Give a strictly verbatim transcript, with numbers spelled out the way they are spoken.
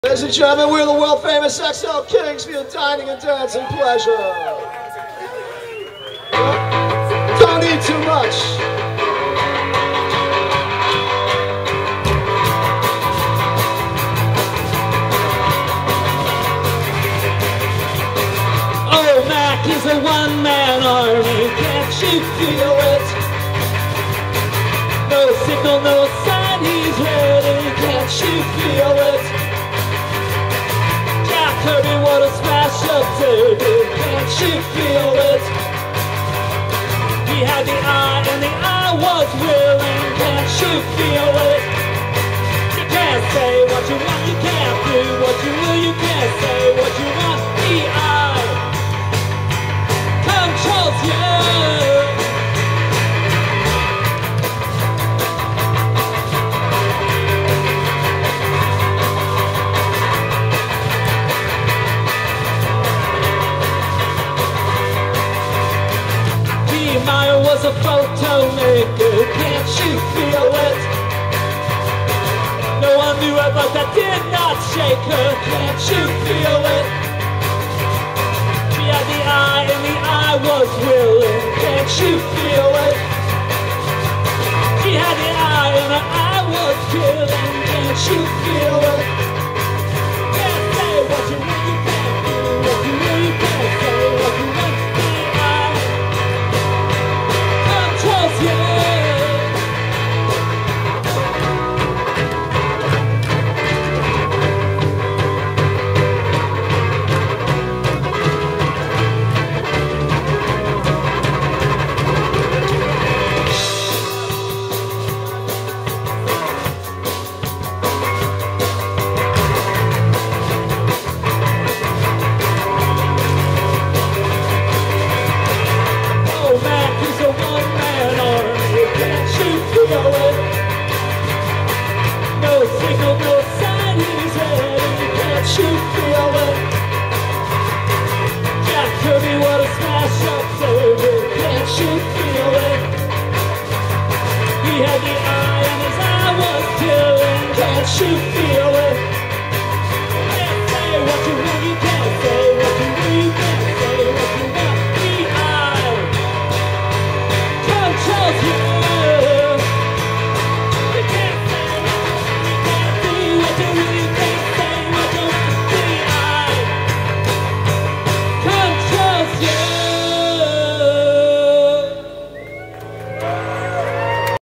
Ladies and gentlemen, we're the world famous X L Kings for your dining and dancing pleasure. Don't eat too much. Oh, Mac is a one-man army, can't you feel it? No signal, no sign, he's ready, can't you feel it? Jack Kirby, what a smash-up derby, can't you feel it? He had the eye and the eye was willing, can't you feel it? You can't say what you want, you can't do what you will, you can't say what you want, the eye controls you. Meyer was a photo maker, can't you feel it? No one knew her, but that did not shake her, can't you feel it? She had the eye and the eye was willing, can't you feel it? She had the eye and the eye was killing, can't you feel it? Can't say what you want, you can't do what you will, you can't say what you want. He had the eye and his eye was killing, can't you feel